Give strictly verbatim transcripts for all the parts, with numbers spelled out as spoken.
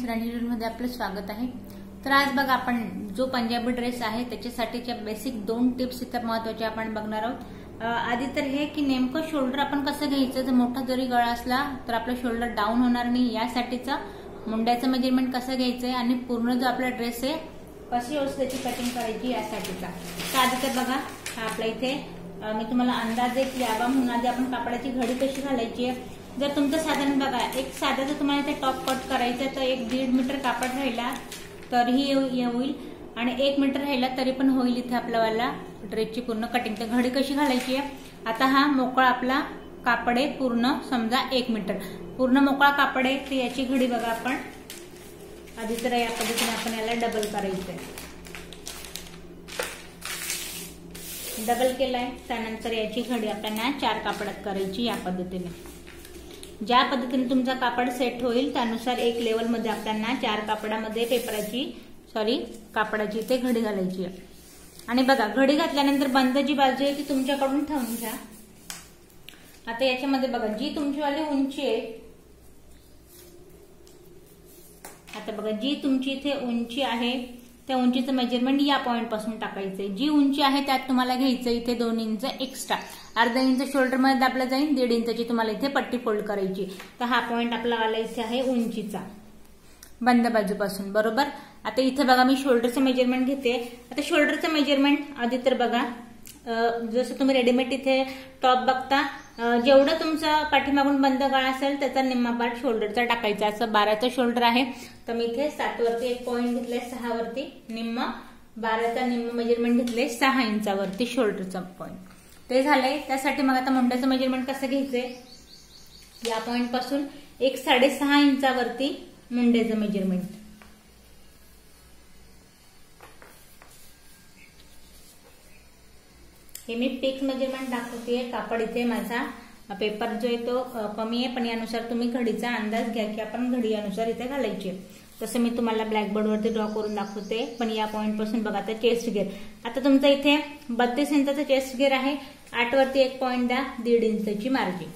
राणी मध्ये आपलं स्वागत आहे। तर आज बघा आपण जो पंजाबी ड्रेस आहे त्याच्यासाठीच्या बेसिक दोन टिप्स इथे महत्त्वाच्या आपण बघणार आहोत। आधी तर हे की नेमकं शोल्डर आपण कसं घ्यायचं, जर मोठा जरी गळा असला तर आपला शोल्डर डाऊन होणार नाही, यासाठीचा मुंड्याचं मेजरमेंट कसं घ्यायचंय आणि पूर्ण जो आपला ड्रेस आहे कशी त्याची कटिंग करायची यासाठीचा। तर आधी तर बघा हा आपल्या इथे मी तुम्हाला अंदाज एक यावा म्हणून आधी आपण कापडाची घडी कशी घालायची आहे। जर तुमचं साधारण बघा एक साधा जर तुम्हाला इथे टॉप कट करायचं तर एक दीड मीटर कापड राहिला तरीही होईल आणि एक मीटर राहिला तरी पण होईल इथे आपल्याला ड्रेसची पूर्ण कटिंग। तर घडी कशी घालायची आहे, आता हा मोकळा आपला कापड आहे पूर्ण समजा एक मीटर पूर्ण मोकळा कापड आहे, तर याची घडी बघा आपण आधी तर या पद्धतीने आपण याला डबल करायचंय। डबल केलाय त्यानंतर याची घडी आपल्याला चार कापडात करायची या पद्धतीने। ज्या पद्धतीने तुमचा कापड सेट होईल त्यानुसार एक लेवल मध्ये आपल्याला चार कापडामध्ये पेपराची सॉरी कापडाची ते घडी घालायची आहे। आणि बघा घडी घातल्यानंतर बंद जी बाजू आहे ती तुमच्याकडून ठेवून घ्या। आता याच्यामध्ये बघा जी तुमचीवाली उंची आहे, आता बघा जी तुमची इथे उंची आहे त्या उंचीचं मेजरमेंट या पॉइंट पासून टाकायचंय। जी उंची आहे त्यात तुम्हाला घ्यायचं इथे दोन इंच एक्स्ट्रा, अर्धा इंच शोल्डर मध्ये दाबला जाईल, दीड इंचची तुम्हाला इथे पट्टी फोल्ड करायची। तर हा पॉइंट आपला आला इथे आहे उंचीचा बंद बाजूपासून, बरोबर। आता इथे बघा मी शोल्डरचं मेजरमेंट घेते। आता शोल्डरचं मेजरमेंट आधी तर बघा जसं तुम्ही रेडीमेड इथे टॉप बघता जेवढं तुमचा पाठीमागून बंद गळा असेल त्याचा निम्मा पार्ट शोल्डरचा टाकायचा। असं बाराचं शोल्डर आहे तर मी इथे सात वरती एक पॉइंट घेतलाय, सहा वरती निम्मा, बाराचा निम्मा मेजरमेंट घेतलंय सहा इंचावरती शोल्डरचा पॉइंट। ते झालंय। त्यासाठी मग आता मुंड्याचं मेजरमेंट कसं घ्यायचंय, या पॉइंट पासून एक साडेसहा इंचावरती मुंड्याचं मेजरमेंट। हे मी फिक्स मेजरमेंट दाखवते। कापड इथे माझा पेपर जो आहे तो कमी आहे पण यानुसार तुम्ही घडीचा अंदाज घ्या की आपण घडी अनुसार इथे घालायची। तसं मी तुम्हाला ब्लॅकबोर्ड वरती ड्रॉ करून दाखवते। पण या पॉइंट पासून बघा आता चेस्ट घेर, आता तुमचा इथे बत्तीस इंचाचा चेस्ट घेर आहे, आठ वरती एक पॉइंट द्या, दीड इंचची मार्जिन।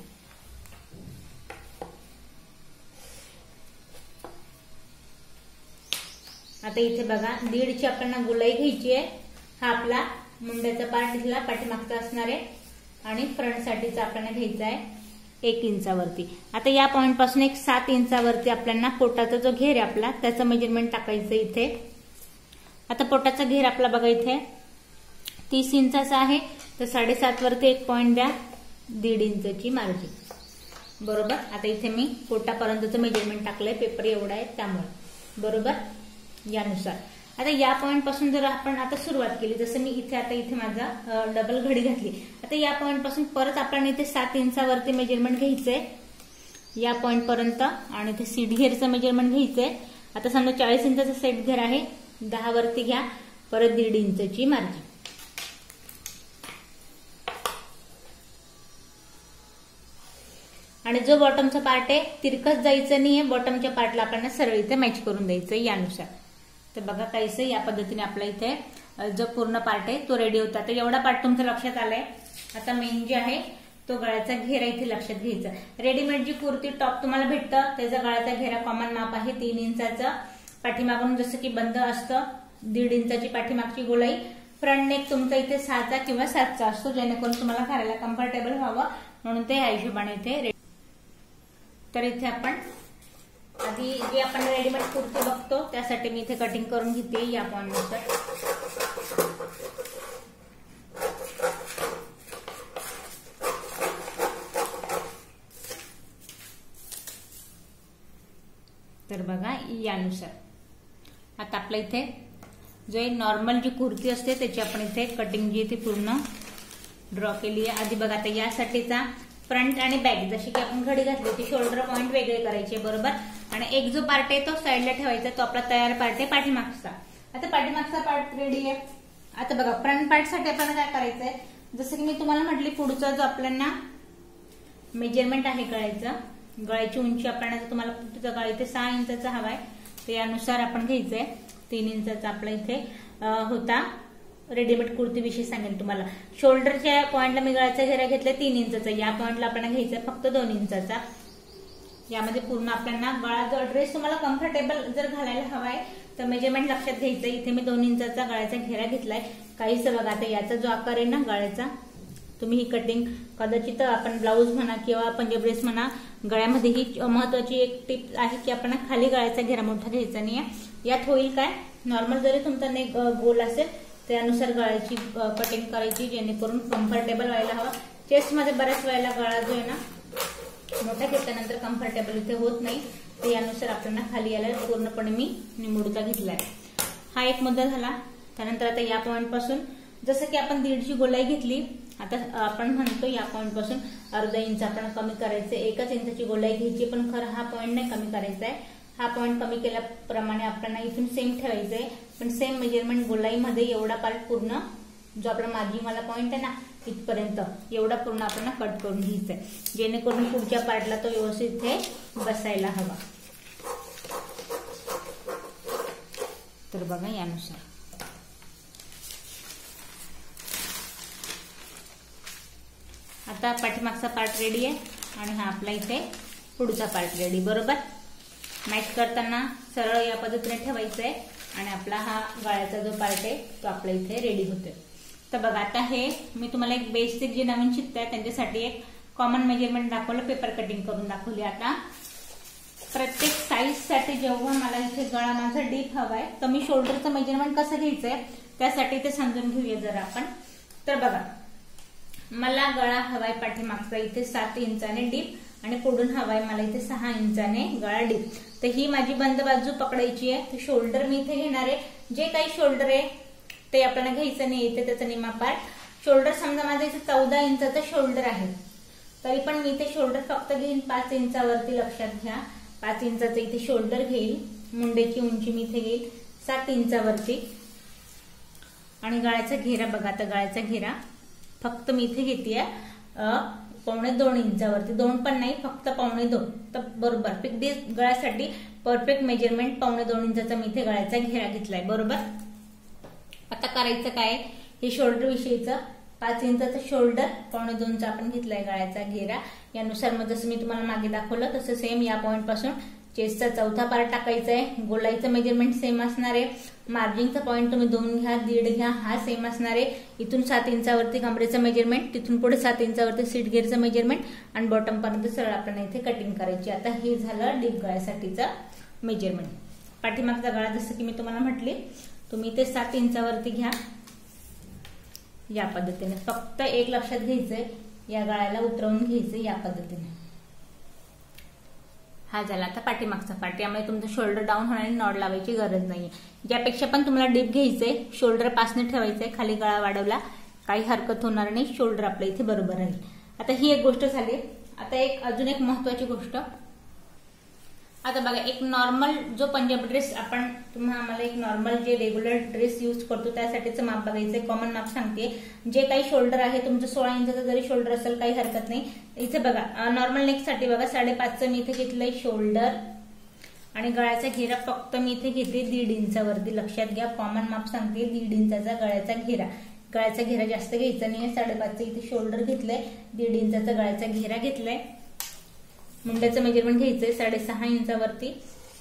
आता इथे बघा दीडची आपल्याला गोलाई घ्यायची आहे। हा आपला मुंड्याचा पार्ट इथला पाठीमागचा असणार आहे आणि फ्रंट साठीचा आपल्याला घ्यायचा आहे एक इंचावरती। आता या पॉइंट पासून एक सात इंचावरती आपल्याला पोटाचा जो घेर आहे आपला त्याचं मेजरमेंट टाकायचं इथे। आता पोटाचा घेर आपला बघा इथे तीस इंचाचा आहे तर साडेसात वरती एक पॉइंट द्या, दीड इंचची मार्जिन, बरोबर। आता इथे मी पोटापर्यंतचं मेजरमेंट टाकलंय, पेपर एवढा आहे त्यामुळे, बरोबर, यानुसार। आता या पॉइंट पासून जर आपण आता सुरुवात केली, जसं मी इथे आता इथे माझा डबल घडी घातली, आता या पॉइंट पासून परत आपल्याला इथे सात इंचावरती मेजरमेंट घ्यायचंय या पॉइंट पर्यंत आणि इथे सीट घेरचं मेजरमेंट घ्यायचंय। आता समजा चाळीस इंचाचा सेट घेर आहे, दहा वरती घ्या, परत दीड इंचची मार्जिन। आणि जो बॉटमचा पार्ट आहे तिरकस जायचं नाहीये, बॉटमच्या पार्टला आपल्याला सरळ इथे मॅच करून द्यायचं यानुसार। तर बघा काहीसं या पद्धतीने आपला इथे जो पूर्ण पार्ट आहे तो रेडी होता। तर एवढा पार्ट तुमचं लक्षात आलाय। आता मेन जे आहे तो गळ्याचा घेरा इथे लक्षात घ्यायचा। रेडीमेड जी कुर्ती टॉप तुम्हाला भेटतं त्याचा गळ्याचा घेरा कॉमन माप आहे तीन इंचाचं, पाठीमागून जसं की बंद असतं दीड इंचाची पाठीमागची गोलाई, फ्रंट नेक तुमचा इथे सहाचा किंवा सातचा असतो जेणेकरून तुम्हाला घालायला कम्फर्टेबल व्हावं म्हणून ते हिशोबाने इथे। तर इथे आपण आधी जे आपण रेडीमेड कुर्ती बघतो त्यासाठी मी इथे कटिंग करून घेते या पॉइंट नुसार। तर बघा यानुसार आता आपल्या इथे जो नॉर्मल जी कुर्ती असते त्याची आपण इथे कटिंग जी ती पूर्ण ड्रॉ केली आहे। आधी बघा आता यासाठीचा फ्रंट आणि बॅक जशी की आपण घडी घातली होती शोल्डर पॉइंट वेगळे करायचे, बरोबर। आणि एक जो पार्ट आहे तो साईडला ठेवायचा, तो आपला तयार पार्ट आहे पाठीमागचा। आता पाठीमागचा पार्ट रेडी आहे। आता बघा फ्रंट पार्ट साठी आपल्याला काय करायचंय, जसं की मी तुम्हाला म्हटली पुढचा जो आपल्याला मेजरमेंट आहे गळ्याचं, गळ्याची उंची आपल्याला तुम्हाला तुझा गळा इथे सहा इंचाचा हवाय तर यानुसार आपण घ्यायचंय। तीन इंचाचा आपला इथे होता रेडीमेड कुर्ती विषयी सांगेन तुम्हाला। शोल्डरच्या पॉइंटला मी गळ्याचा घेरा घेतला तीन इंचाचा, या पॉइंटला आपल्याला घ्यायचा फक्त दोन इंचाचा। यामध्ये पूर्ण आपल्याला गळा जो ड्रेस तुम्हाला कम्फर्टेबल जर घालायला हवाय तर मेजरमेंट लक्षात घ्यायचं. इथे मी दोन इंचाचा गळ्याचा घेरा घेतलाय. काहीच बघा आता याचा जो आकार आहे ना गळ्याचा, तुम्ही ही कटिंग कदाचित आपण ब्लाऊज म्हणा किंवा पंजाबी ड्रेस म्हणा, गळ्यामध्ये ही महत्वाची एक टिप आहे की आपण खाली गळ्याचा घेरा मोठा घ्यायचा नाही. यात होईल काय, नॉर्मल जरी तुमचा नेक गोल असेल त्यानुसार गळ्याची कटिंग करायची जेणेकरून कम्फर्टेबल व्हायला हवा. चेस्ट मध्ये बऱ्याच वेळेला गळा जो आहे ना मोठा घेतल्यानंतर कम्फर्टेबल इथे होत नाही, तर यानुसार आपल्याला खाली याला पूर्णपणे मी निमुडता घेतलाय. हा एक मुद्दा झाला. त्यानंतर आता या पॉइंट पासून जसं की आपण दीडची गोलाई घेतली, आता आपण म्हणतो या पॉइंट पासून अर्धा इंच आपण कमी करायचं. एकच इंचाची गोलाई घ्यायची, पण खरं हा पॉइंट नाही कमी करायचा आहे. हा पॉइंट कमी केल्याप्रमाणे आपल्याला इथून सेम ठेवायचं आहे, पण सेम मेजरमेंट गोलाईमध्ये एवढा पार्ट पूर्ण जो आपला मार्जिन वाला पॉइंट आहे ना इथपर्यंत एवढा पूर्ण आपल्याला कट करून घ्यायचा आहे, जेणेकरून पुढच्या पार्टला तो व्यवस्थित इथे बसायला हवा. तर बघा यानुसार आता पाठीमागचा पार्ट रेडी आहे आणि हा आपला इथे पुढचा पार्ट रेडी. बरोबर मॅच करताना सरळ या पद्धतीने ठेवायचं आहे आणि आपला हा गळ्याचा जो पार्ट आहे तो आपला इथे रेडी होतोय. तर बघा आता हे मी तुम्हाला एक बेसिक जे नवीन शिकताय त्यांच्यासाठी एक कॉमन मेजरमेंट दाखवलं, पेपर कटिंग करून दाखवली. आता प्रत्येक साईज साठी जेव्हा मला इथे गळा माझा डीप हवाय तर मी शोल्डरचं मेजरमेंट कसं घ्यायचंय त्यासाठी ते समजून घेऊया जरा आपण. तर बघा मला गळा हवाय पाठीमागचा इथे सात इंचाने डीप आणि पुढून हवाय मला इथे सहा इंचाने गळा डीप. तर ही माझी बंद बाजू पकडायची आहे. तर शोल्डर मी इथे घेणार आहे. जे काही शोल्डर आहे ते आपल्याला घ्यायचं नाही, इथे त्याचा निम्मा पार्ट. शोल्डर समजा माझा इथे चौदा इंचाचा शोल्डर आहे, तरी पण मी इथे शोल्डर फक्त घेईन पाच इंचावरती. लक्षात घ्या पाच इंचाचं इथे शोल्डर घेईल. मुंडेची उंची मी इथे घेईल सात इंचावरती आणि गळ्याचा घेरा बघा आता गळ्याचा घेरा फक्त मी इथे घेते पावणे दोन इंचावरती. दोन पण नाही, फक्त पावणे दोन. तर बरोबर पिकडी गळ्यासाठी परफेक्ट मेजरमेंट पावणे दोन इंचाचा मी इथे गळ्याचा घेरा घेतलाय. बरोबर आता करायचं काय, हे शोल्डर विषयीचं पाच इंचाचं शोल्डर पावणे दोनचा आपण घेतलाय गळ्याचा घेरा. यानुसार मग जसं मी तुम्हाला मागे दाखवलं तसं सेम या पॉइंट पासून चेस्टचा चौथा पार्ट टाकायचा आहे. गोलाईचं मेजरमेंट सेम असणार आहे. मार्जिनचा पॉइंट तुम्ही दोन घ्या, दीड घ्या, हा सेम असणार आहे. इथून सात इंचावरती कमरेचं मेजरमेंट, तिथून पुढे सात इंचावरती सीट गेअरचं मेजरमेंट आणि बॉटम पर्यंत सरळ आपल्याला इथे कटिंग करायची. आता हे झालं डीप गळ्यासाठीचं मेजरमेंट. पाठीमागचा गळा जसं की मी तुम्हाला म्हटले तुम्ही इथे सात इंचावरती घ्या या पद्धतीने. फक्त एक लक्षात घ्यायचंय, या गळ्याला उतरवून घ्यायचंय या पद्धतीने. हा झाला आता पाठीमागचा पार्ट. यामुळे तुमचं शोल्डर डाऊन होणार, नॉड लावायची गरज नाहीये. ज्यापेक्षा पण तुम्हाला डीप घ्यायचंय, शोल्डर पासने ठेवायचंय, खाली गळा वाढवला काही हरकत होणार नाही, शोल्डर आपल्या इथे बरोबर राहील. आता ही एक गोष्ट झाली. आता एक अजून एक महत्वाची गोष्ट, आता बघा एक नॉर्मल जो पंजाबी ड्रेस आपण तुम्हाला आम्हाला एक नॉर्मल जे रेग्युलर ड्रेस यूज करतो त्यासाठीचं माप बघायचंय. कॉमन माप सांगते. जे काही शोल्डर आहे तुमचं सोळा इंचाचं जरी शोल्डर असेल काही हरकत नाही. इथे बघा नॉर्मल नेक साठी बघा साडेपाचचं मी इथे घेतलंय शोल्डर आणि गळ्याचा घेरा फक्त मी इथे घेते दीड इंचावरती. लक्षात घ्या कॉमन माप सांगते, दीड इंचाचा गळ्याचा घेरा. गळ्याचा घेरा जास्त घ्यायचा नाहीये. साडेपाचचं इथे शोल्डर घेतलंय, दीड इंचाचा गळ्याचा घेरा घेतलाय. मुंड्याचं मेजरमेंट घ्यायचंय साडेसहा इंचावरती.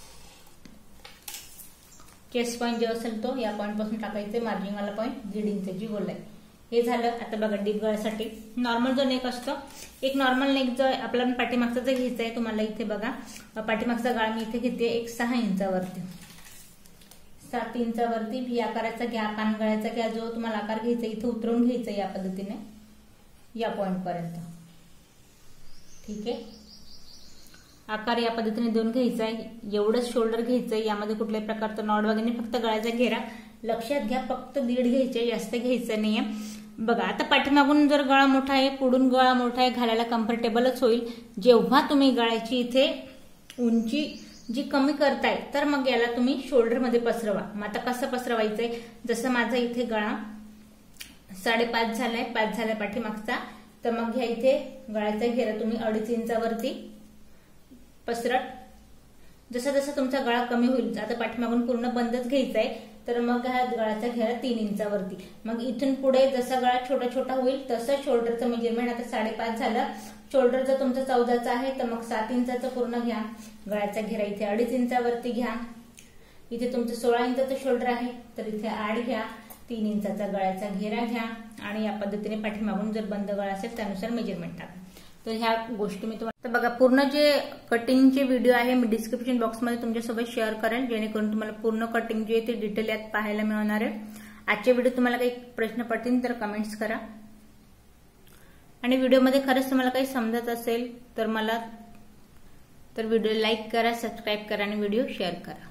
चेस्ट पॉईंट जो असेल तो या पॉईंट पासून टाकायचंय. मार्जिन वाला पॉईंट दीड इंचाची गोलाई. हे झालं. आता बघा डीप गळ्यासाठी नॉर्मल जो नेक असतो, एक नॉर्मल नेक जो आपल्याला पाठीमागचा जो घ्यायचा आहे तुम्हाला इथे बघा पाठीमागचा गळा मी इथे घेते एक सहा इंचावरती. सात इंचावरती व्ही आकाराचा घ्या, कान गळ्याचा घ्या, जो तुम्हाला आकार घ्यायचा इथे उतरवून घ्यायचा या पद्धतीने या पॉईंट पर्यंत. ठीक आहे, आकार या पद्धतीने देऊन घ्यायचा आहे. एवढंच शोल्डर घ्यायचंय, यामध्ये कुठल्याही प्रकारचं नॉड वगैरे फक्त गळ्याचा घेरा. लक्षात घ्या फक्त दीड घ्यायचे, जास्त घ्यायचं नाहीये. बघा आता पाठीमागून जर गळा मोठा आहे, पुढून गळा मोठा आहे, घालायला कम्फर्टेबलच होईल. जेव्हा तुम्ही गळ्याची इथे उंची जी कमी करताय तर मग याला तुम्ही शोल्डर मध्ये पसरवा. मग आता कसं पसरवायचंय, जसं माझा इथे गळा साडेपाच झालाय, पाच झालाय पाठीमागचा, तर मग ह्या इथे गळ्याचा घेरा तुम्ही अडीच इंचावरती पसरट. जसं जसं तुमचा गळा कमी होईल, आता पाठीमागून पूर्ण बंदच घ्यायचा आहे तर मग हा गळाचा घेरा तीन इंचावरती. मग इथून पुढे जसा गळा छोटा छोटा होईल तसं शोल्डरचं मेजरमेंट आता साडेपाच झालं, शोल्डर जर तुमचा चौदाचा आहे तर मग सात इंचाचं पूर्ण घ्या. गळ्याचा घेरा इथे अडीच इंचावरती घ्या. इथे तुमचं सोळा इंचाचं शोल्डर आहे तर इथे आठ घ्या. तीन इंचाचा गळ्याचा घेरा घ्या आणि या पद्धतीने पाठीमागून जर बंद गळा असेल त्यानुसार मेजरमेंट टाका. तर ह्या गोष्टी मी तुम्हाला तर बघा पूर्ण जे कटिंगचे व्हिडिओ आहे मी डिस्क्रिप्शन बॉक्समध्ये तुमच्यासोबत शेअर करेल, जेणेकरून तुम्हाला पूर्ण कटिंग जे आहे ते डिटेल यात पाहायला मिळणार आहे. आजच्या व्हिडिओ तुम्हाला काही प्रश्न पडतील तर कमेंट्स करा आणि व्हिडिओमध्ये खरंच तुम्हाला काही समजत असेल तर मला तर व्हिडिओ लाईक करा, सबस्क्राईब करा आणि व्हिडिओ शेअर करा.